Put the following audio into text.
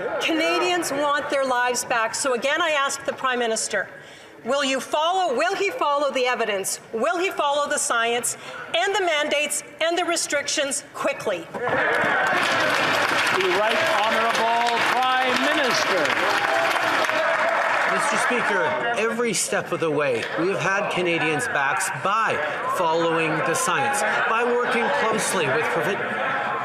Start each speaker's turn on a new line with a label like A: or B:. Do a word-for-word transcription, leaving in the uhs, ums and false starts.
A: Canadians want their lives back. So again, I ask the Prime Minister, will you follow, will he follow the evidence? Will he follow the science and the mandates and the restrictions quickly?
B: The Right Honourable Prime Minister.
C: Mister Speaker, every step of the way, we have had Canadians' backs by following the science, by working closely with provi